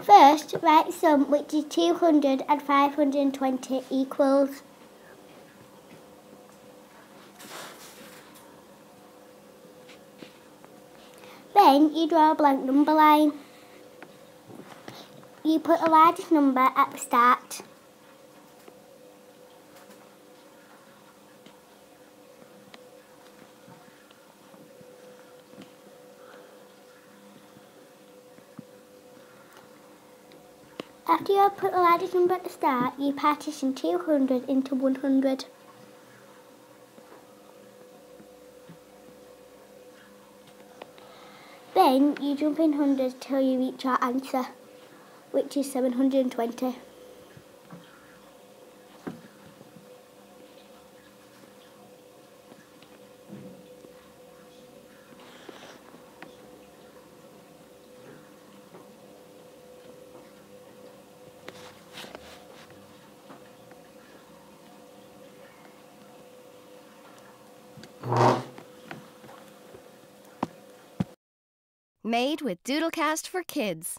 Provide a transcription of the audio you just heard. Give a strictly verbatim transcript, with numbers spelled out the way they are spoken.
First, write the sum which is two hundred and five hundred twenty equals. Then you draw a blank number line. You put the largest number at the start. After you have put the largest number at the start, you partition two hundred into one hundred. Then you jump in hundreds till you reach your answer, which is seven hundred twenty. Made with Doodlecast for Kids.